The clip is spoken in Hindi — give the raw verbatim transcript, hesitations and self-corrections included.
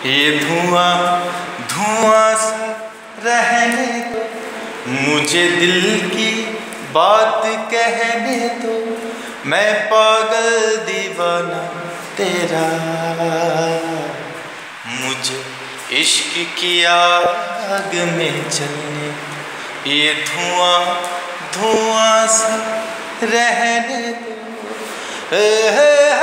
ये धुआं धुआं सा रहने दो, मुझे दिल की बात कहने दो, मैं पागल दीवाना तेरा। मुझे इश्क की आग में जलने, ये धुआं धुआं सा रहने दो।